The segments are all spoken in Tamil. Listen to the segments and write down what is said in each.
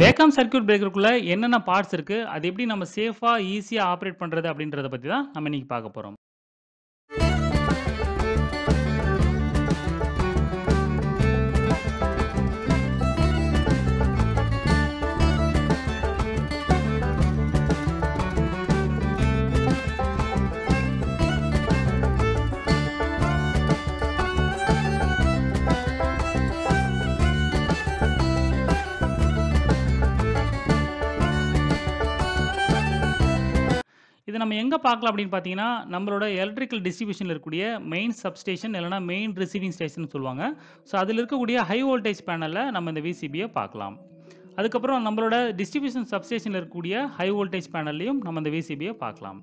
வேக்கம் சர்க்யூட் பிரேக்கருக்குள்ள என்னென்ன பார்ட்ஸ் இருக்கு? அது எப்படி நம்ம சேஃபா, ஈஸியா ஆப்பரேட் பண்றது அப்படின்றத பத்தி தான் நம்ம இன்னைக்கு பார்க்க போறோம். இத நம்ம எங்க பார்க்கலாம் அப்படின்னு பார்த்தீங்கன்னா, நம்மளோட எலக்ட்ரிக்கல் டிஸ்ட்ரிபியூஷன்ல இருக்கக்கூடிய மெயின் சப்ஸ்டேஷன் இல்லன்னா மெயின் ரிசீவிங் ஸ்டேஷன்னு சொல்லுவாங்க. ஸோ அதில இருக்கக்கூடிய ஹை வோல்டேஜ் பேனல்ல நம்ம இந்த விசிபிய பார்க்கலாம். அதுக்கப்புறம் நம்மளோட டிஸ்ட்ரிபியூஷன் சப்ஸ்டேஷன்ல இருக்கக்கூடிய ஹை வோல்டேஜ் பேனல்லயும் நம்ம இந்த விசிபிய பார்க்கலாம்.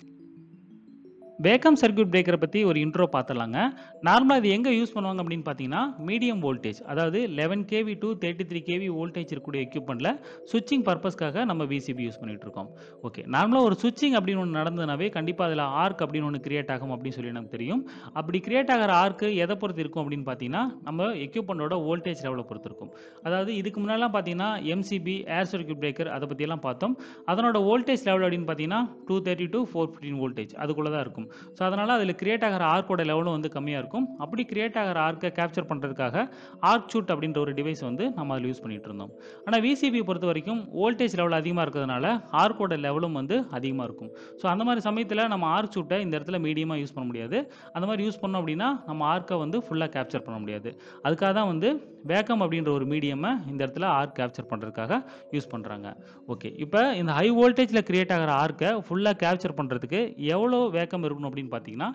வேக்கம் சர்க்யூட் பிரேக்கர பத்தி ஒரு இன்ட்ரோ பார்த்துடலாங்க. நார்மலா இது எங்க யூஸ் பண்ணுவாங்க அப்படின்னு பார்த்தீங்கன்னா, மீடியம் வோல்டேஜ் அதாவது 11 கேவி டூ 33 கேவி வோல்டேஜ் இருக்கக்கூடிய எக்யூப்மெண்ட்ல ஸ்விட்சிங் பர்ப்பஸ்க்காக நம்ம விசிபி யூஸ் பண்ணிட்டு இருக்கோம். ஓகே. நார்மலா ஒரு ஸ்விட்சிங் அப்படின்னு ஒண்ணு நடந்ததுனாவே கண்டிப்பா அதுல ஆர்க் அப்படின்னு ஒண்ணு கிரியேட் ஆகும் அப்படின்னு சொல்லி நமக்கு தெரியும். அப்படி கிரியேட் ஆகிற ஆர்க் எதை பொறுத்து இருக்கும் அப்படின்னு பார்த்தீங்கன்னா, நம்ம எக்யூப்மெண்டோட வோல்டேஜ் லெவல பொறுத்து இருக்கும். அதாவது இதுக்கு முன்னாடிலாம் பார்த்தீங்கன்னா, எம்சிபி, ஏர் சர்க்யூட் பிரேக்கர் அத பத்தியெல்லாம் பார்த்தோம். அதனோட வோல்டேஜ் லெவல் அப்படின்னு பார்த்தீங்கன்னா, 230 to 415 வோல்டேஜ் அதுக்குள்ள தான் இருக்கும். ஸோ அதனால அதில கிரியேட் ஆகிற ஆர்க்கோட லெவலும் வந்து கம்மியா இருக்கும். அப்படி கிரியேட் ஆகிற ஆர்க்க கேப்சர் பண்றதுக்காக ஆர்க் ஷூட் அப்படின்ற ஒரு டிவைஸ் வந்து நம்ம அதில யூஸ் பண்ணிட்டு இருந்தோம். ஆனா விசிபிய பொறுத்தவரைக்கும் வோல்டேஜ் லெவல் அதிகமா இருக்கிறதுனால ஆர்க்கோட லெவலும் வந்து அதிகமா இருக்கும். ஸோ அந்த மாரி சமயத்தில நம்ம ஆர்க் ஷூட்ட இந்த இடத்துல மீடியமா யூஸ் பண்ண முடியாது. அந்த மாரி யூஸ் பண்ணோம் அப்படின்னா, நம்ம ஆர்க்க வந்து ஃபுல்லா கேப்சர் பண்ண முடியாது. அதுக்காக தான் வந்து வேக்கம் அப்படின்ற ஒரு மீடியம இந்த இடத்துல ஆர்க் கேப்சர் பண்றதுக்காக யூஸ் பண்றாங்க. ஓகே. இப்ப இந்த ஹை வோல்டேஜ்ல கிரியேட் ஆகிற ஆர்க்க ஃபுல்லா கேப்சர் பண்றதுக்கு எவ்வளோ வேக்கம் இருக்கணும் அப்படின்னு பார்த்தீங்கன்னா,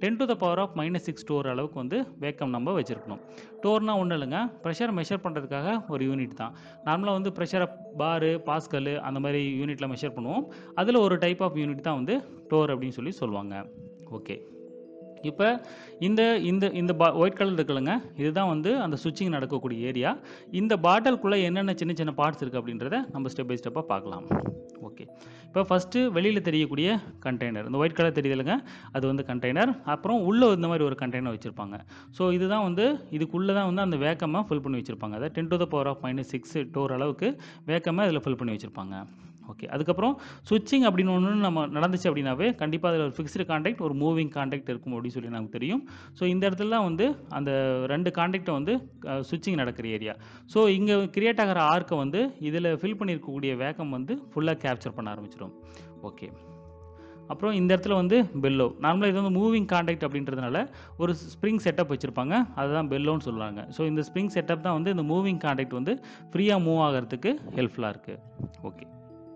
10⁻⁻6 டோர் அளவுக்கு வந்து வேக்கம் நம்ம வச்சிருக்கணும். டோர்னா ஒண்ணும் இல்லங்க. பிரஷர் மெஷர் பண்றதுக்காக ஒரு யூனிட் தான். நார்மலா வந்து பிரஷர பார், பாஸ்கல் அந்த மாரி யூனிட்ல மெஷர் பண்ணுவோம். அதுல ஒரு டைப் ஆஃப் யூனிட் தான் வந்து டோர் அப்படின்னு சொல்லி சொல்லுவாங்க. ஓகே. இப்ப இந்த இந்த இந்த ஒயிட் கலர் இருக்குல்லங்க, இதுதான் வந்து அந்த ஸ்விட்சிங் நடக்கக்கூடிய ஏரியா. இந்த பாட்டிலுக்குள்ள என்னென்ன சின்ன சின்ன பார்ட்ஸ் இருக்கு அப்படின்றத நம்ம ஸ்டெப் பை ஸ்டெப்பா பார்க்கலாம். ஓகே. இப்ப ஃபர்ஸ்ட்டு வெளியில தெரியக்கூடிய கண்டெய்னர். இந்த ஒயிட் கலர் தெரியுதுல்லங்க, அது வந்து கண்டெய்னர். அப்புறம் உள்ள இந்த மாரி ஒரு கண்டெய்னர் வச்சிருப்பாங்க. ஸோ இதுதான் வந்து இதுக்குள்ள தான் வந்து அந்த வேக்கம ஃபில் பண்ணி வச்சிருப்பாங்க. அதாவது 10⁻⁻6 டோர் அளவுக்கு வேக்கம இதில ஃபில் பண்ணி வச்சிருப்பாங்க. ஓகே. அதுக்கப்புறம் ஸ்விட்சிங் அப்படின்னு ஒண்ணு நம்ம நடந்துச்சு அப்படின்னாவே, கண்டிப்பா அதில ஒரு ஃபிக்ஸ்டு கான்டாக்ட், ஒரு மூவிங் கான்டாக்ட் இருக்கும் அப்படின்னு சொல்லி நமக்கு தெரியும். ஸோ இந்த இடத்துல தான் வந்து அந்த 2 கான்டாக்ட்ட வந்து ஸ்விட்சிங் நடக்கிற ஏரியா. ஸோ இங்க கிரியேட் ஆகிற ஆர்க்க வந்து இதில ஃபில் பண்ணியிருக்கக்கூடிய வேக்கம் வந்து ஃபுல்லா கேப்சர் பண்ண ஆரம்பிச்சுரும். ஓகே. அப்புறம் இந்த இடத்துல வந்து பெல்லோ. நார்மலா இது வந்து மூவிங் கான்டாக்ட் அப்படின்றதுனால ஒரு ஸ்ப்ரிங் செட்டப் வச்சிருப்பாங்க. அதுதான் பெல்லோன்னு சொல்லுவாங்க. ஸோ இந்த ஸ்ப்ரிங் செட்டப் தான் வந்து இந்த மூவிங் கான்டாக்ட் வந்து ஃப்ரீயா மூவ் ஆகறதுக்கு ஹெல்ப்ஃபுல்லா இருக்கு. ஓகே.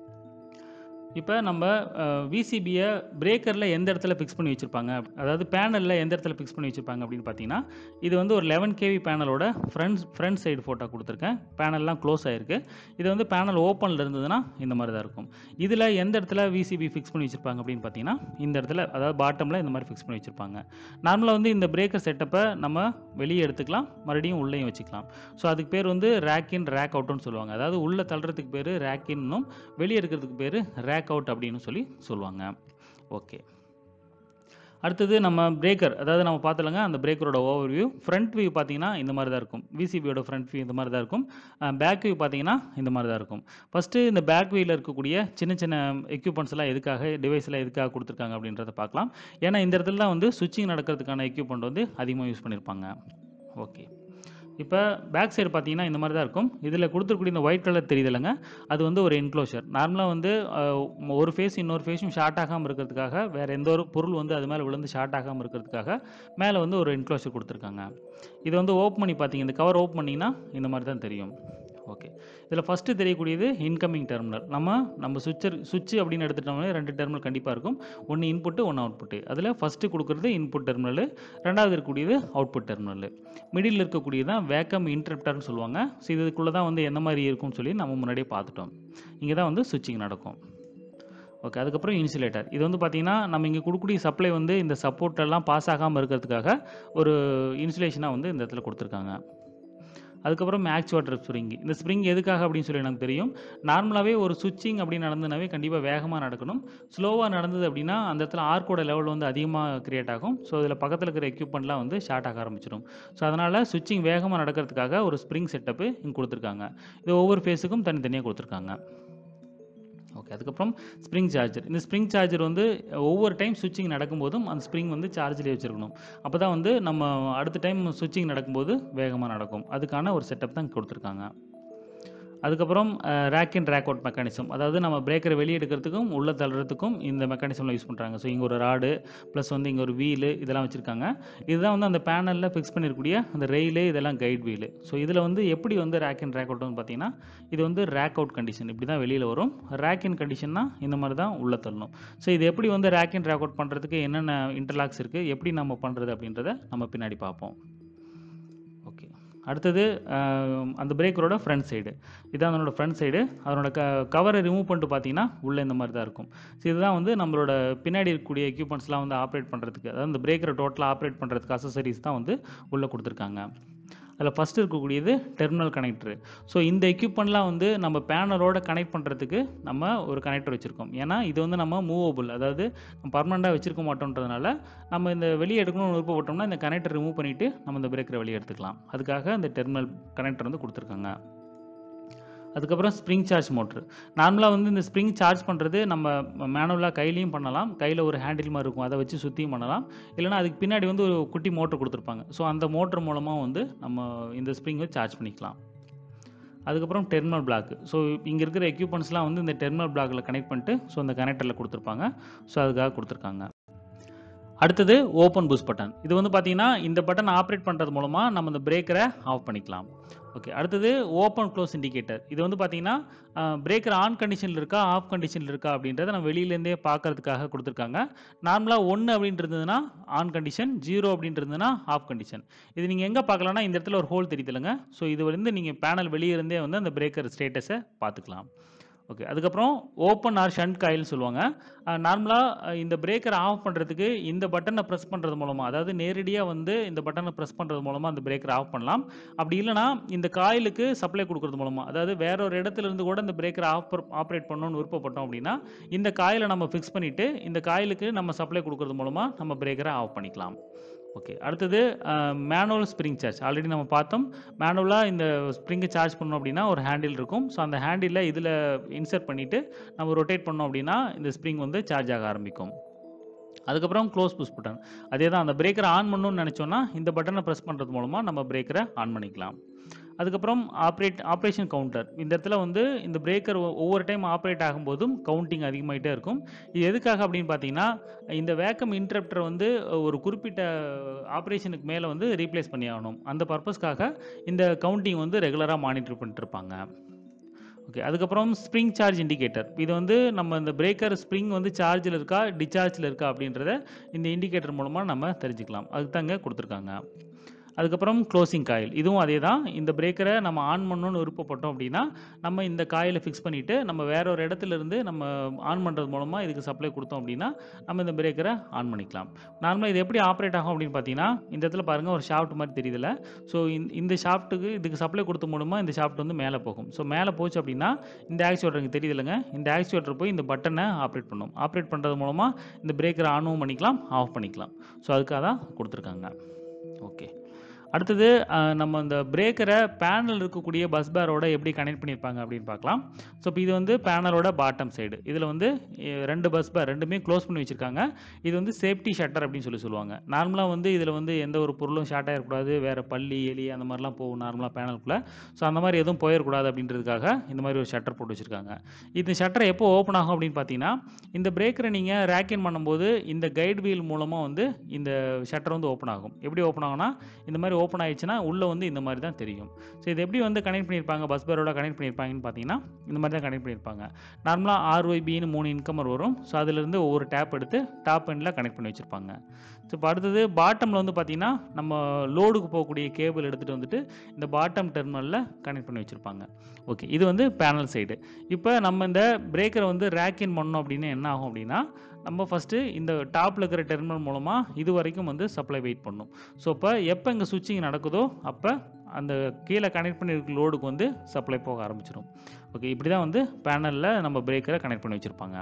இப்ப நம்ம விசிபிய பிரேக்கர்ல எந்த இடத்துல ஃபிக்ஸ் பண்ணி வச்சிருப்பாங்க, அதாவது பேனல்ல எந்த இடத்துல ஃபிக்ஸ் பண்ணி வச்சிருப்பாங்க அப்படின்னு பார்த்தீங்கன்னா, இது வந்து ஒரு 11 கேவி பேனலோட ஃப்ரண்ட் சைடு ஃபோட்டோ குடுத்துருக்கேன். பேனல்லாம் க்ளோஸ் ஆயிருக்கு. இது வந்து பேனல் ஓப்பன்ல இருந்ததுன்னா இந்த மாரி தான் இருக்கும். இதுல எந்த இடத்துல விசிபி ஃபிக்ஸ் பண்ணி வச்சிருப்பாங்க அப்படின்னு பார்த்தீங்கன்னா, இந்த இடத்துல அதாவது பாட்டம்ல இந்த மாரி ஃபிக்ஸ் பண்ணி வச்சிருப்பாங்க. நார்மலா வந்து இந்த பிரேக்கர் செட்டப்ப நம்ம வெளிய எடுத்துக்கலாம், மறுபடியும் உள்ளேயும் வச்சுக்கலாம். ஸோ அதுக்கு பேர் வந்து ரேக் இன், ரேக் அவுட்ன்னு சொல்லுவாங்க. அதாவது உள்ள தள்ளுறதுக்கு பேரு ரேக் இன்னும், வெளிய எடுக்கிறதுக்கு பேரு ரேக் அவுட் அப்படின்னு சொல்லி சொல்லுவாங்க. ஓகே. அடுத்தது நம்ம பிரேக்கர், அதாவது நம்ம பார்த்தோம்லங்க அந்த பிரேக்கரோட ஓவர்வியூ. ஃப்ரண்ட் வியூ பார்த்தீங்கன்னா இந்த மாரி தான் இருக்கும். விசிபியோட ஃப்ரண்ட் வியூ இந்த மாரி தான் இருக்கும். பேக் வியூ பார்த்தீங்கன்னா இந்த மாரி தான் இருக்கும். ஃபர்ஸ்ட்டு இந்த பேக் வியூல இருக்கக்கூடிய சின்ன சின்ன எக்யூப்மெண்ட்ஸ்லாம் எதுக்காக, டிவைஸ்லாம் எதுக்காக குடுத்துருக்காங்க அப்படின்றத பார்க்கலாம். ஏன்னா இந்த இடத்துல தான் வந்து ஸ்விட்சிங் நடக்கிறதுக்கான எக்யூப்மெண்ட் வந்து அதிகமா யூஸ் பண்ணியிருப்பாங்க. ஓகே. இப்ப பேக் சைடு பார்த்தீங்கன்னா இந்த மாரி தான் இருக்கும். இதில குடுத்துருக்கக்கூடிய இந்த ஒயிட் கலர் தெரியுதுல்லங்க, அது வந்து ஒரு என்க்ளோஷர். நார்மலா வந்து ஒரு ஃபேஸ் இன்னொரு ஃபேஸும் ஷார்ட் ஆகாம இருக்கிறதுக்காக, வேற எந்த ஒரு பொருள் வந்து அது மேல விழுந்து ஷார்ட் ஆகாம இருக்கிறதுக்காக, மேல வந்து ஒரு என்க்ளோஷர் குடுத்துருக்காங்க. இத வந்து ஓப்பன் பண்ணி பார்த்தீங்க, இந்த கவர் ஓப்பன் பண்ணீங்கன்னா இந்த மாரி தான் தெரியும். ஓகே. இதில ஃபர்ஸ்ட்டு தெரியக்கூடியது இன்கமிங் டெர்மினல். நம்ம சுவிட்ச் அப்படின்னு எடுத்துட்டோம்னா 2 டெர்மினல் கண்டிப்பா இருக்கும். ஒண்ணு இன்புட், ஒண்ணு அவுட்புட். அதில ஃபர்ஸ்ட்டு குடுக்குறது இன்புட் டெர்மினல், 2வது இருக்கக்கூடியது அவுட்புட் டெர்மினல். மிடில்ல இருக்கக்கூடியது தான் வேக்கம் இன்டரப்டர்ன்னு சொல்லுவாங்க. ஸோ இதுக்குள்ள தான் வந்து என்ன மாரி இருக்கும்னு சொல்லி நம்ம முன்னாடியே பார்த்துட்டோம். இங்க தான் வந்து ஸ்விட்சிங் நடக்கும். ஓகே. அதுக்கப்புறம் இன்சுலேட்டர். இது வந்து பார்த்தீங்கன்னா, நம்ம இங்க குடுக்கக்கூடிய சப்ளை வந்து இந்த சப்போர்ட் எல்லாம் பாஸ் ஆகாம இருக்கிறதுக்காக ஒரு இன்சுலேஷனா வந்து இந்த இடத்துல குடுத்துருக்காங்க. அதுக்கப்புறம் ஆக்சுவேட்டர் ஸ்ப்ரிங். இந்த ஸ்ப்ரிங் எதுக்காக அப்படின்னு சொல்லி எனக்கு தெரியும். நார்மலாகவே ஒரு சுவிட்சிங் அப்படி நடந்ததுனாவே கண்டிப்பாக வேகமாக நடக்கணும். ஸ்லோவாக நடந்தது அப்படின்னா அந்த இடத்துல ஆர்க்கோட லெவல் வந்து அதிகமாக கிரியேட் ஆகும். ஸோ இதில் பக்கத்தில் இருக்கிற எக்யூப்மெண்ட்லாம் வந்து ஷார்ட் ஆக ஆரம்பிச்சிடும். ஸோ அதனால் சுவிட்சிங் வேகமாக நடக்கிறதுக்காக ஒரு ஸ்ப்ரிங் செட்டப்பு இங்கே கொடுத்துருக்காங்க. இது ஒவ்வொரு ஃபேஸுக்கும் தனித்தனியாக கொடுத்துருக்காங்க. ஓகே, அதுக்கப்புறம் ஸ்ப்ரிங் சார்ஜர். இந்த ஸ்ப்ரிங் சார்ஜர் வந்து ஒவ்வொரு டைம் சுவிட்சிங் நடக்கும்போதும் அந்த ஸ்ப்ரிங் வந்து சார்ஜ்லேயே வச்சுருக்கணும். அப்போ தான் வந்து நம்ம அடுத்த டைம் சுவிட்சிங் நடக்கும்போது வேகமாக நடக்கும். அதுக்கான ஒரு செட்டப் தான் கொடுத்துருக்காங்க. அதுக்கப்புறம் rack in rack out mechanism. அதாவது நம்ம பிரேக்கரை வெளியே எடுக்கிறதுக்கும் உள்ளே தள்ளுறதுக்கும் இந்த மெக்கானிசம்லாம் யூஸ் பண்ணுறாங்க. ஸோ இங்கே ஒரு ராடு ப்ளஸ் வந்து இங்கே ஒரு வீலு இதெல்லாம் வச்சுருக்காங்க. இதுதான் வந்து அந்த பேனலில் ஃபிக்ஸ் பண்ணியிருக்கக்கூடிய அந்த ரெயிலு இதெல்லாம் கைட் வீலு. ஸோ இதில் வந்து எப்படி வந்து ரேக் இன் ரேக் அவுட்னு பார்த்தீங்கன்னா இது வந்து ரேக் அவுட் கண்டிஷன் இப்படி தான் வெளியில் வரும். ரேக் இன் கண்டிஷன்னா இந்த மாதிரி தான் உள்ளே தள்ளணும். ஸோ இது எப்படி வந்து ரேக் இன் ரேக் அவுட் பண்ணுறதுக்கு என்னென்ன இன்டர்லாக்ஸ் இருக்குது, எப்படி நம்ம பண்ணுறது அப்படின்றத நம்ம பின்னாடி பார்ப்போம். ஓகே, அடுத்தது அந்த பிரேக்கரோட ஃப்ரண்ட் சைடு. இதான் அதனோட ஃப்ரண்ட் சைடு. அதனோட கவரை ரிமூவ் பண்ணிட்டு பார்த்தீங்கன்னா உள்ளே இந்த மாதிரி தான் இருக்கும். ஸோ இதுதான் வந்து நம்மளோட பின்னாடி இருக்கக்கூடிய எக்யூப்மெண்ட்ஸ்லாம் வந்து ஆப்ரேட் பண்ணுறதுக்கு, அதாவது இந்த பிரேக்கரை டோட்டலாக ஆப்ரேட் பண்ணுறதுக்கு அசசரிஸ் தான் வந்து உள்ளே கொடுத்துருக்காங்க. அதில் ஃபஸ்ட்டு இருக்கக்கூடியது டெர்மினல் கனெக்டரு. ஸோ இந்த எக்யூப்மெண்ட்லாம் வந்து நம்ம பேனலோட கனெக்ட் பண்ணுறதுக்கு நம்ம ஒரு கனெக்டர் வச்சுருக்கோம். ஏன்னா இது வந்து நம்ம மூவபிள், அதாவது பர்மனெண்ட்டாக வச்சுருக்க மாட்டோன்றதுனால நம்ம இந்த வெளியே எடுக்கணும்னு விருப்பப்பட்டோம்னா இந்த கனெக்டர் ரிமூவ் பண்ணிவிட்டு நம்ம இந்த பிரேக்கரை வெளியே எடுத்துக்கலாம். அதுக்காக இந்த டெர்மினல் கனெக்டர் வந்து கொடுத்துருக்காங்க. அதுக்கப்புறம் ஸ்ப்ரிங் சார்ஜ் மோட்ரு. நார்மலாக வந்து இந்த ஸ்ப்ரிங் சார்ஜ் பண்ணுறது நம்ம மேனுவலாக கையிலையும் பண்ணலாம். கையில் ஒரு ஹேண்டில் மாதிரி இருக்கும், அதை வச்சு சுற்றியும் பண்ணலாம். இல்லைனா அதுக்கு பின்னாடி வந்து ஒரு குட்டி மோட்ரு கொடுத்துருப்பாங்க. ஸோ அந்த மோட்ரு மூலமாக வந்து நம்ம இந்த ஸ்ப்ரிங்கை சார்ஜ் பண்ணிக்கலாம். அதுக்கப்புறம் டெர்மினல் பிளாக். ஸோ இங்கே இருக்கிற எக்யூப்மெண்ட்ஸ்லாம் வந்து இந்த டெர்மினல் பிளாக்கில் கனெக்ட் பண்ணிட்டு ஸோ அந்த கனெக்டரில் கொடுத்துருப்பாங்க. ஸோ அதுக்காக கொடுத்துருக்காங்க. அடுத்தது ஓப்பன் புஷ் பட்டன். இது வந்து பார்த்தீங்கன்னா இந்த பட்டன் ஆப்ரேட் பண்ணுறது மூலமாக நம்ம இந்த பிரேக்கரை ஆஃப் பண்ணிக்கலாம். ஓகே, அடுத்தது ஓப்பன் க்ளோஸ் இண்டிகேட்டர். இது வந்து பார்த்தீங்கன்னா பிரேக்கர் ஆன் கண்டிஷனில் இருக்கா ஆஃப் கண்டிஷனில் இருக்கா அப்படின்றத நம்ம வெளியிலேருந்தே பார்க்கறதுக்காக கொடுத்துருக்காங்க. நார்மலாக 1 அப்படின்ட்டு இருந்ததுன்னா ஆன் கண்டிஷன், 0 அப்படின்ட்டு இருந்ததுன்னா ஆஃப் கண்டிஷன். இது நீங்கள் எங்கே பார்க்கலாம்னா இந்த இடத்துல ஒரு ஹோல் தெரியுதுலங்க. ஸோ இது வந்து நீங்கள் பேனல் வெளியே இருந்தே வந்து அந்த பிரேக்கர் ஸ்டேட்டஸை பார்த்துக்கலாம். ஓகே, அதுக்கப்புறம் ஓப்பன் ஆர் ஷண்ட் காயில்னு சொல்லுவாங்க. நார்மலாக இந்த பிரேக்கரை ஆஃப் பண்ணுறதுக்கு இந்த பட்டனை ப்ரெஸ் பண்ணுறது மூலமாக, அதாவது நேரடியாக வந்து இந்த பட்டனை ப்ரெஸ் பண்ணுறது மூலமாக அந்த பிரேக்கரை ஆஃப் பண்ணலாம். அப்படி இல்லைனா இந்த காயிலுக்கு சப்ளை கொடுக்குறது மூலமாக, அதாவது வேற ஒரு இடத்துல இருந்து கூட இந்த பிரேக்கரை ஆப்ரேட் பண்ணணும்னு விருப்பப்பட்டோம் அப்படின்னா இந்த காயிலை நம்ம ஃபிக்ஸ் பண்ணிவிட்டு இந்த காயிலுக்கு நம்ம சப்ளை கொடுக்குறது மூலமாக நம்ம பிரேக்கரை ஆஃப் பண்ணிக்கலாம். ஓகே, அடுத்தது மேனுவல் ஸ்ப்ரிங் சார்ஜ். ஆல்ரெடி நம்ம பார்த்தோம். மேனுவலாக இந்த ஸ்ப்ரிங்கை சார்ஜ் பண்ணோம் அப்படின்னா ஒரு ஹேண்டில் இருக்கும். ஸோ அந்த ஹேண்டிலில் இதில் இன்சர்ட் பண்ணிவிட்டு நம்ம ரொட்டேட் பண்ணோம் அப்படின்னா இந்த ஸ்ப்ரிங் வந்து சார்ஜ் ஆக ஆரம்பிக்கும். அதுக்கப்புறம் க்ளோஸ் புஷ் பட்டன். அதே தான், அந்த பிரேக்கரை ஆன் பண்ணணும்னு நினச்சோன்னா இந்த பட்டனை ப்ரெஸ் பண்ணுறது மூலமாக நம்ம பிரேக்கரை ஆன் பண்ணிக்கலாம். அதுக்கப்புறம் ஆப்ரேஷன் கவுண்டர். இந்த இடத்துல வந்து இந்த பிரேக்கர் ஒவ்வொரு டைம் ஆப்ரேட் ஆகும்போதும் கவுண்டிங் அதிகமாகிட்டே இருக்கும். இது எதுக்காக அப்படின்னு பார்த்தீங்கன்னா இந்த வேக்கம் இன்டரப்டரை வந்து ஒரு குறிப்பிட்ட ஆப்ரேஷனுக்கு மேலே வந்து ரீப்ளேஸ் பண்ணி ஆகணும். அந்த பர்பஸ்க்காக இந்த கவுண்டிங் வந்து ரெகுலராக மானிட்டர் பண்ணிட்டு இருப்பாங்க. ஓகே, அதுக்கப்புறம் ஸ்ப்ரிங் சார்ஜ் இண்டிகேட்டர். இது வந்து நம்ம இந்த பிரேக்கர் ஸ்ப்ரிங் வந்து சார்ஜில் இருக்கா டிஸ்சார்ஜில் இருக்கா அப்படின்றத இந்த இண்டிகேட்டர் மூலமாக நம்ம தெரிஞ்சுக்கலாம். அதுக்கு தாங்க கொடுத்துருக்காங்க. அதுக்கப்புறம் க்ளோசிங் காயில். இதுவும் அதே தான். இந்த பிரேக்கரை நம்ம ஆன் பண்ணணும்னு விருப்பப்பட்டோம் அப்படின்னா நம்ம இந்த காயிலை ஃபிக்ஸ் பண்ணிவிட்டு நம்ம வேற ஒரு இடத்துல இருந்து நம்ம ஆன் பண்ணுறது மூலமாக இதுக்கு சப்ளை கொடுத்தோம் அப்படின்னா நம்ம இந்த பிரேக்கரை ஆன் பண்ணிக்கலாம். நார்மலாக இது எப்படி ஆப்ரேட் ஆகும் அப்படின்னு பார்த்தீங்கன்னா இந்த இடத்துல பாருங்கள் ஒரு ஷாஃப்ட் மாதிரி தெரியுதுல்ல. ஸோ இந்த ஷாஃப்ட்டுக்கு இதுக்கு சப்ளை கொடுத்த மூலமாக இந்த ஷாஃப்ட் வந்து மேலே போகும். ஸோ மேலே போச்சு அப்படின்னா இந்த ஆக்சுவேட்டர் இங்கே தெரியுதுல்லங்க, இந்த ஆக்சுவேட்டர் போய் இந்த பட்டனை ஆப்ரேட் பண்ணும். ஆப்ரேட் பண்ணுறது மூலமாக இந்த பிரேக்கரை ஆனும் பண்ணிக்கலாம் ஆஃப் பண்ணிக்கலாம். ஸோ அதுக்காக தான் கொடுத்துருக்காங்க. ஓகே, அடுத்தது நம்ம இந்த பிரேக்கரை பேனல் இருக்கக்கூடிய பஸ் பேரோட எப்படி கனெக்ட் பண்ணியிருப்பாங்க அப்படின்னு பார்க்கலாம். ஸோ இப்போ இது வந்து பேனலோட பாட்டம் சைடு. இதில் வந்து 2 பஸ் பேர் ரெண்டுமே க்ளோஸ் பண்ணி வச்சுருக்காங்க. இது வந்து சேஃப்டி ஷட்டர் அப்படின்னு சொல்லுவாங்க. நார்மலாக வந்து இதில் வந்து எந்த ஒரு பொருளும் ஷார்ட் ஆகிடக்கூடாது, வேறு பள்ளி எலி அந்த மாதிரிலாம் போகும் நார்மலாக பேனலுக்குள்ளே. ஸோ அந்த மாதிரி எதுவும் போயிடக்கூடாது அப்படின்றதுக்காக இந்த மாதிரி ஒரு ஷட்டர் போட்டு வச்சுருக்காங்க. இந்த ஷட்டர் எப்போ ஓப்பன் ஆகும் அப்படின்னு பார்த்தீங்கன்னா இந்த பிரேக்கரை நீங்கள் ரேக்கின் பண்ணும்போது இந்த கைடு வீல் மூலமாக வந்து இந்த ஷட்டர் வந்து ஓப்பன் ஆகும். எப்படி ஓப்பன் ஆகும்னா இந்த மாதிரி ஓப்பன் ஆயிடுச்சுன்னா உள்ளே வந்து இந்த மாதிரி தான் தெரியும். ஸோ இது எப்படி வந்து கனெக்ட் பண்ணியிருப்பாங்க, பஸ் பேரோட கனெக்ட் பண்ணியிருப்பாங்கன்னு பார்த்தீங்கன்னா இந்த மாதிரி தான் கனெக்ட் பண்ணியிருப்பாங்க. நார்மலாக RYBன்னு 3 இன்கமர் வரும். ஸோ அதிலிருந்து ஒவ்வொரு டேப் எடுத்து டாப் எண்டில் கனெக்ட் பண்ணி வச்சுருப்பாங்க. ஸோ இப்போ அடுத்தது பாட்டமில் வந்து பார்த்தீங்கன்னா நம்ம லோடுக்கு போகக்கூடிய கேபிள் எடுத்துகிட்டு வந்துட்டு இந்த பாட்டம் டெர்மினலில் கனெக்ட் பண்ணி வச்சுருப்பாங்க. ஓகே, இது வந்து பேனல் சைடு. இப்போ நம்ம இந்த பிரேக்கரை வந்து ரேக்கின் பண்ணோம் அப்படின்னு என்ன ஆகும் அப்படின்னா நம்ம ஃபஸ்ட்டு இந்த டாப்பில் இருக்கிற டெர்மினல் மூலமாக இது வரைக்கும் வந்து சப்ளை வெயிட் பண்ணும். ஸோ இப்போ எப்போ இங்கே சுவிட்சிங் நடக்குதோ அப்போ அந்த கீழே கனெக்ட் பண்ணியிருக்க லோடுக்கு வந்து சப்ளை போக ஆரம்பிச்சிடும். ஓகே, இப்படி தான் வந்து பேனலில் நம்ம பிரேக்கரை கனெக்ட் பண்ணி வச்சுருப்பாங்க.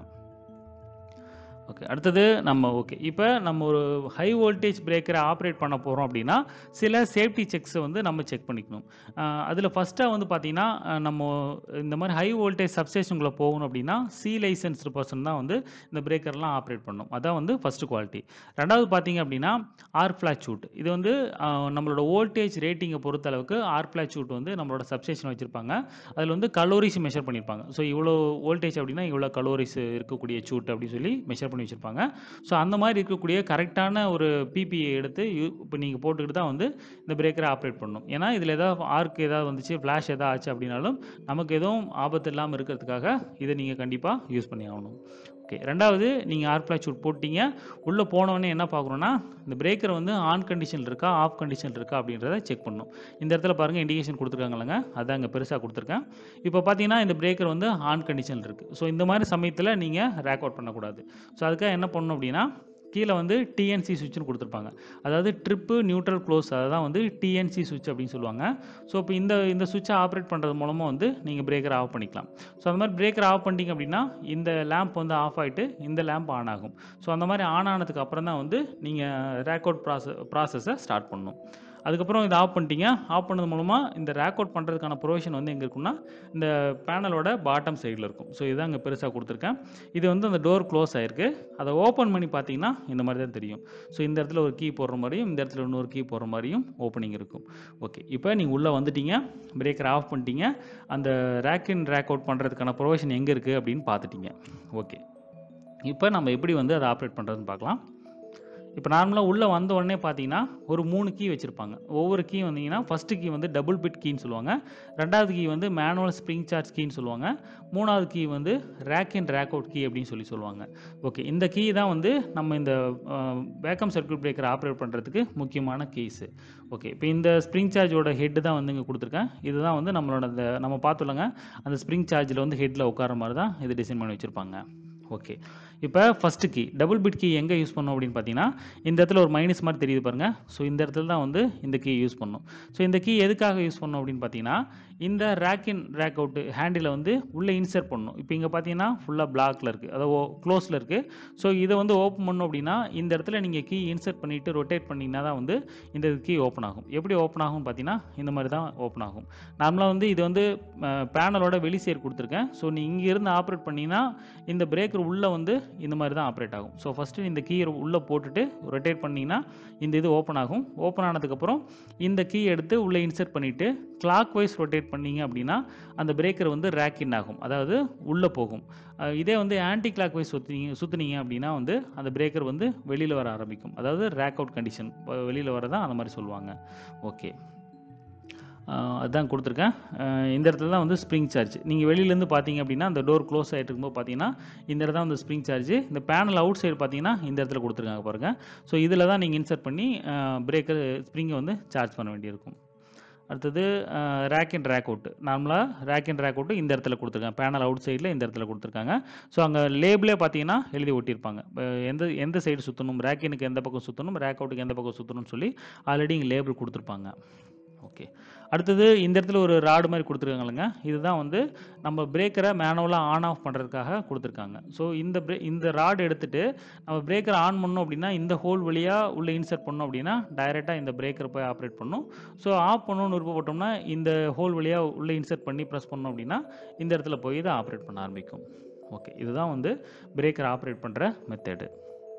ஓகே, அடுத்தது இப்போ நம்ம ஒரு ஹை வோல்டேஜ் பிரேக்கரை ஆப்ரேட் பண்ண போகிறோம் அப்படின்னா சில சேஃப்டி செக்ஸை வந்து நம்ம செக் பண்ணிக்கணும். அதில் ஃபஸ்ட்டாக வந்து பார்த்தீங்கன்னா நம்ம இந்த மாதிரி ஹை வோல்டேஜ் சப்ஸ்டேஷனுக்குள்ளே போகணும் அப்படின்னா லைசன்ஸ்டு பர்சன் தான் வந்து இந்த பிரேக்கர்லாம் ஆப்ரேட் பண்ணணும். அதான் வந்து ஃபஸ்ட்டு குவாலிட்டி. ரெண்டாவது பார்த்தீங்க அப்படின்னா ஃப்ளாஷ் ஷூட். இது வந்து நம்மளோட வோல்டேஜ் ரேட்டிங்கை பொறுத்தளவுக்கு ஃப்ளாஷ் ஷூட் வந்து நம்மளோட சப்ஸ்டேஷன் வச்சுருப்பாங்க. அதில் வந்து கலோரிஸ் மெஷர் பண்ணியிருப்பாங்க. ஸோ இவ்வளோ வோல்டேஜ் அப்படின்னா இவ்வளோ கலோரிஸ் இருக்கக்கூடிய ஷூட் அப்படின்னு சொல்லி மெஷர் பண்ணி வச்சுருப்பாங்க. ஸோ அந்த மாதிரி இருக்கக்கூடிய கரெக்டான ஒரு பிபிஐ எடுத்து இப்போ நீங்கள் போட்டுக்கிட்டு தான் வந்து இந்த பிரேக்கரை ஆப்ரேட் பண்ணணும். ஏன்னா இதில் ஏதாவது ஆர்க் ஏதாவது வந்துச்சு, ஃப்ளாஷ் ஏதாவது ஆச்சு அப்படின்னாலும் நமக்கு எதுவும் ஆபத்து இல்லாமல் இருக்கிறதுக்காக இதை நீங்கள் கண்டிப்பாக யூஸ் பண்ணி ஆகணும். ஓகே, ரெண்டாவது நீங்கள் ஃப்ளாஷ் ஷூட் போட்டிங்க, உள்ளே போனோடனே என்ன பார்க்குறோன்னா இந்த பிரேக்கர் வந்து ஆன் கண்டிஷன் இருக்கா ஆஃப் கண்டிஷன் இருக்கா அப்படின்றத செக் பண்ணணும். இந்த இடத்துல பாருங்கள் இண்டிகேஷன் கொடுத்துருக்காங்கல்லங்க, அதான் இங்கே பெருசாக கொடுத்துருக்கேன். இப்போ பார்த்தீங்கன்னா இந்த பிரேக்கர் வந்து ஆன் கண்டிஷன் இருக்குது. ஸோ இந்த மாதிரி சமயத்தில் நீங்கள் ரேக் அவுட் பண்ணக்கூடாது. ஸோ அதுக்காக என்ன பண்ணணும் அப்படின்னா கீழே வந்து டிஎன்சி சுவிட்ச்னு கொடுத்துருப்பாங்க. அதாவது ட்ரிப்பு நியூட்ரல் க்ளோஸ், அதுதான் வந்து டிஎன்சி சுவிட்ச் அப்படின்னு சொல்லுவாங்க. ஸோ இப்போ இந்த சுவிட்சை ஆப்ரேட் பண்ணுறது மூலமாக வந்து நீங்கள் பிரேக்கரை ஆஃப் பண்ணிக்கலாம். ஸோ அந்த மாதிரி பிரேக்கரை ஆஃப் பண்ணிட்டீங்க அப்படின்னா இந்த லேம்ப் வந்து ஆஃப் ஆகிட்டு இந்த லேம்ப் ஆன் ஆகும். ஸோ அந்த மாதிரி ஆன் ஆனதுக்கு அப்புறம் தான் வந்து நீங்கள் ரேக் அவுட் ப்ராசஸை ஸ்டார்ட் பண்ணணும். அதுக்கப்புறம் இதை ஆஃப் பண்ணிட்டீங்க. ஆஃப் பண்ணது மூலமாக இந்த ரேக் அவுட் பண்ணுறதுக்கான ப்ரொவிஷன் வந்து எங்கே இருக்குன்னா இந்த பேனலோட பாட்டம் சைடில் இருக்கும். ஸோ இதுதான் இங்கே பெருசாக கொடுத்துருக்கேன். இது வந்து அந்த டோர் க்ளோஸ் ஆகிருக்கு. அதை ஓப்பன் பண்ணி பார்த்தீங்கன்னா இந்த மாதிரி தான் தெரியும். ஸோ இந்த இடத்துல ஒரு கீ போடுற மாதிரியும் இந்த இடத்துல இன்னொரு கீ போடுற மாதிரியும் ஓப்பனிங் இருக்கும். ஓகே, இப்போ நீங்கள் உள்ளே வந்துட்டீங்க, பிரேக்கரை ஆஃப் பண்ணிட்டீங்க, அந்த ரேக் இன் ரேக் அவுட் பண்ணுறதுக்கான ப்ரொவிஷன் எங்கே இருக்குது அப்படின்னு பார்த்துட்டீங்க. ஓகே, இப்போ நம்ம எப்படி வந்து அதை ஆப்ரேட் பண்ணுறதுன்னு பார்க்கலாம். இப்போ நார்மலாக உள்ளே வந்த உடனே பார்த்தீங்கன்னா ஒரு 3 கீ வச்சுருப்பாங்க. ஒவ்வொரு கீ வந்தீங்கன்னா ஃபஸ்ட்டு கீ வந்து டபுள் பிட் கீன்னு சொல்லுவாங்க. ரெண்டாவது கீ வந்து மேனுவல் ஸ்ப்ரிங் சார்ஜ் கீன்னு சொல்லுவாங்க. மூணாவது கீ வந்து rack in rack out key அப்படின்னு சொல்லுவாங்க. ஓகே, இந்த கீ தான் வந்து நம்ம இந்த வேக்கம் சர்க்யூட் பிரேக்கர் ஆப்ரேட் பண்ணுறதுக்கு முக்கியமான கீஸு. ஓகே, இப்போ இந்த ஸ்ப்ரிங் சார்ஜோட ஹெட்டு தான் வந்து இங்கே கொடுத்துருக்கேன். இதுதான் வந்து நம்மளோட நம்ம பார்த்துள்ளங்க அந்த ஸ்ப்ரிங் சார்ஜில் வந்து ஹெட்டில் உட்கார மாதிரி தான் இது டிசைன் பண்ணி வச்சுருப்பாங்க. ஓகே, இப்போ first key double bit key எங்கே யூஸ் பண்ணோம் அப்படின்னு பார்த்தீங்கன்னா இந்த இடத்துல ஒரு மைனஸ் மாதிரி தெரியுது பாருங்கள். ஸோ இந்த இடத்துல தான் வந்து இந்த கீ யூஸ் பண்ணணும். ஸோ இந்த கீ எதுக்காக யூஸ் பண்ணோம் அப்படின்னு பார்த்தீங்கன்னா இந்த rack in rack out handle வந்து உள்ளே இன்சர்ட் பண்ணணும். இப்போ இங்கே பார்த்தீங்கன்னா ஃபுல்லாக பிளாக்ல இருக்குது, அதாவது க்ளோஸில் இருக்குது. ஸோ இதை வந்து ஓப்பன் பண்ணணும் அப்படின்னா இந்த இடத்துல நீங்கள் கீ இன்சர்ட் பண்ணிவிட்டு ரொட்டேட் பண்ணிங்கன்னா தான் வந்து இந்த கீ ஓப்பன் ஆகும். எப்படி ஓப்பன் ஆகும்னு பார்த்தீங்கன்னா இந்த மாதிரி தான் ஓப்பன் ஆகும். நார்மலாக வந்து இது வந்து பேனலோட வெளி சைடு கொடுத்துருக்கேன். ஸோ நீ இங்கே இருந்து ஆப்ரேட் பண்ணிங்கன்னா இந்த பிரேக்கர் உள்ளே வந்து இந்த மாதிரி தான் ஆப்ரேட் ஆகும். ஸோ ஃபஸ்ட்டு இந்த கீயை உள்ளே போட்டுட்டு ரொட்டேட் பண்ணிங்கன்னா இந்த இது ஓப்பன் ஆகும். ஓப்பன் ஆனதுக்கப்புறம் இந்த கீ எடுத்து உள்ளே இன்சர்ட் பண்ணிவிட்டு கிளாக் வைஸ் ரொட்டேட் பண்ணிங்க அப்படின்னா அந்த பிரேக்கர் வந்து ரேக் இன் ஆகும், அதாவது உள்ளே போகும். இதே வந்து ஆன்டி கிளாக் வைஸ் சுற்றுனீங்க அப்படின்னா வந்து அந்த பிரேக்கர் வந்து வெளியில் வர ஆரம்பிக்கும், அதாவது ரேக் அவுட் கண்டிஷன் வெளியில் வரதான் அந்த மாதிரி சொல்லுவாங்க. ஓகே, அதுதான் கொடுத்துருக்கேன். இந்த இடத்துல தான் வந்து ஸ்ப்ரிங் சார்ஜ். நீங்கள் வெளியிலேருந்து பார்த்தீங்க அப்படின்னா அந்த டோர் க்ளோஸ் ஆகிட்டு இருக்கும்போது பார்த்தீங்கன்னா இந்த இடத்துல வந்து ஸ்ப்ரிங் சார்ஜ். இந்த பேனல் அவுட் சைடு பார்த்தீங்கன்னா இந்த இடத்துல கொடுத்துருக்காங்க பாருங்கள். ஸோ இதில் தான் நீங்கள் இன்சர்ட் பண்ணி பிரேக்கர் ஸ்ப்ரிங்கை வந்து சார்ஜ் பண்ண வேண்டியிருக்கும். அடுத்தது ரேக் அண்ட் ரேக் அவுட். நார்மலாக ரேக் அண்ட் ரேக் அவுட்டு இந்த இடத்துல கொடுத்துருக்காங்க, பேனல் அவுட் சைடில் இந்த இடத்துல கொடுத்துருக்காங்க. ஸோ அங்கே லேபிளே பார்த்தீங்கன்னா எழுதி ஒட்டியிருப்பாங்க, எந்த சைடு சுற்றணும், ரேக் இனுக்கு எந்த பக்கம் சுற்றணும், ரேக் அவுட்டுக்கு எந்த பக்கம் சுற்றணும்னு சொல்லி ஆல்ரெடி இங்கே லேபிள் கொடுத்துருப்பாங்க. ஓகே, அடுத்தது இந்த இடத்துல ஒரு ராடு மாதிரி கொடுத்துருக்காங்கல்லங்க, இதுதான் வந்து நம்ம பிரேக்கரை மேனுவலாக ஆன் ஆஃப் பண்ணுறதுக்காக கொடுத்துருக்காங்க. ஸோ இந்த ராடு எடுத்துகிட்டு நம்ம பிரேக்கரை ஆன் பண்ணோம் அப்படின்னா இந்த ஹோல் வழியாக உள்ளே இன்சர்ட் பண்ணோம் அப்படின்னா டைரெக்டாக இந்த பிரேக்கரை போய் ஆப்ரேட் பண்ணும். ஸோ ஆஃப் பண்ணணும்னு விருப்பப்பட்டோம்னா இந்த ஹோல் வழியாக உள்ளே இன்சர்ட் பண்ணி ப்ரெஸ் பண்ணோம் அப்படின்னா இந்த இடத்துல போய் இதை ஆப்ரேட் பண்ண ஆரம்பிக்கும். ஓகே, இதுதான் வந்து பிரேக்கரை ஆப்ரேட் பண்ணுற மெத்தடு.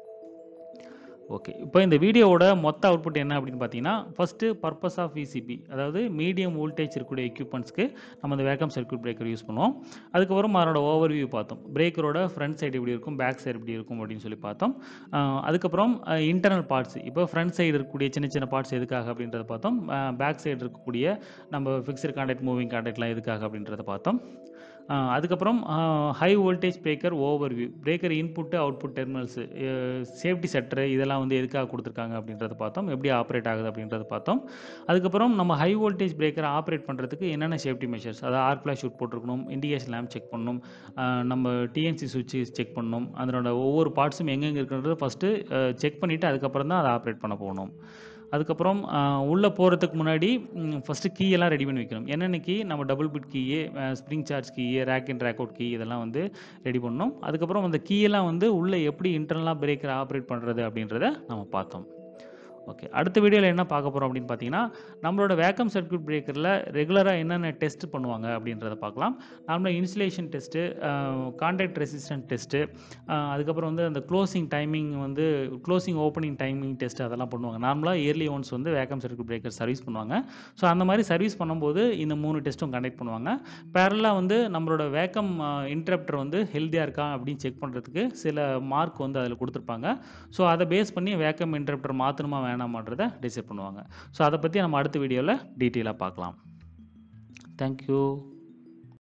ஓகே, இப்போ இந்த வீடியோவோட மொத்த அவுட்புட் என்ன அப்படின்னு பார்த்தீங்கன்னா ஃபஸ்ட்டு பர்பஸ் ஆஃப் விசிபி, அதாவது மீடியம் வோல்டேஜ் இருக்கக்கூடிய எக்யூப்மெண்ட்ஸ்க்கு நம்ம இந்த வேக்கம் சர்க்யூட் பிரேக்கர் யூஸ் பண்ணுவோம். அதுக்கப்புறம் அதனோட ஓவர்வியூ பார்த்தோம். பிரேக்கரோட ஃப்ரண்ட் சைடு எப்படி இருக்கும், பேக் சைடு எப்படி இருக்கும் அப்படின்னு சொல்லி பார்த்தோம். அதுக்கப்புறம் இன்டர்னல் பார்ட்ஸ், இப்போ ஃப்ரண்ட் சைடு இருக்கக்கூடிய சின்ன சின்ன பார்ட்ஸ் எதுக்காக அப்படின்றத பார்த்தோம். பேக் சைடு இருக்கக்கூடிய நம்ம ஃபிக்ஸ்டு கான்டாக்ட், மூவிங் கான்டாக்ட்லாம் எதுக்காக அப்படின்றத பார்த்தோம். அதுக்கப்புறம் high voltage breaker overview, breaker input output terminals, safety shutter, இதெல்லாம் வந்து எதுக்காக கொடுத்துருக்காங்க அப்படின்றத பார்த்தோம், எப்படி ஆப்ரேட் ஆகுது அப்படின்றத பார்த்தோம். அதுக்கப்புறம் நம்ம ஹை வோல்டேஜ் பிரேக்கரை ஆப்ரேட் பண்ணுறதுக்கு என்னென்ன சேஃப்டி மெஷர்ஸ், அதாவது ஃப்ளாஷ் ஷூட் போட்டிருக்கணும், இண்டிகேஷன் லேம்ப் செக் பண்ணணும், நம்ம டிஎன்சி சுவிட்சு செக் பண்ணணும், அதனோட ஒவ்வொரு பார்ட்ஸும் எங்கெங்கே இருக்குன்றது ஃபஸ்ட்டு செக் பண்ணிவிட்டு அதுக்கப்புறம் தான் அதை ஆப்ரேட் பண்ண போகணும். அதுக்கப்புறம் உள்ளே போகிறதுக்கு முன்னாடி ஃபஸ்ட்டு கீ எல்லாம் ரெடி பண்ணி வைக்கணும். என்னென்ன கீ? நம்ம double bit key, spring charge key, rack in rack out key இதெல்லாம் வந்து ரெடி பண்ணணும். அதுக்கப்புறம் அந்த கீயெல்லாம் வந்து உள்ளே எப்படி இன்டர்னலாக பிரேக்கர் ஆப்ரேட் பண்ணுறது அப்படின்றத நம்ம பார்த்தோம். ஓகே. அடுத்த வீடியோவில் என்ன பார்க்க போகிறோம் அப்படின்னு பார்த்தீங்கன்னா, நம்மளோட வேக்கம் சர்க்யூட் பிரேக்கரில் ரெகுலராக என்னென்ன டெஸ்ட் பண்ணுவாங்க அப்படின்றத பார்க்கலாம். நார்மலாக insulation test, contact resistant test, அதுக்கப்புறம் வந்து அந்த க்ளோசிங் டைமிங் வந்து க்ளோசிங் ஓப்பனிங் டைமிங் டெஸ்ட் அதெல்லாம் பண்ணுவாங்க. நார்மலாக இயர்லி ஒன்ஸ் வந்து வேக்கம் சர்க்யூட் பிரேக்கர் சர்வீஸ் பண்ணுவாங்க. ஸோ அந்த மாதிரி சர்வீஸ் பண்ணும்போது இந்த 3 டெஸ்ட்டும் கண்டக்ட் பண்ணுவாங்க. பேரலாக வந்து நம்மளோட வேக்கம் இன்டரப்டர் வந்து ஹெல்த்தியாக இருக்கா அப்படின்னு செக் பண்ணுறதுக்கு சில மார்க் வந்து அதில் கொடுத்துருப்பாங்க. ஸோ அதை பேஸ் பண்ணி வேக்கம் இன்டரப்டர் மாற்றணுமா வேணாமான்றதை டிசைட் பண்ணுவாங்க. ஸோ அதை பற்றி நம்ம அடுத்த வீடியோவில் டீட்டெயிலாக பார்க்கலாம். தேங்க்யூ.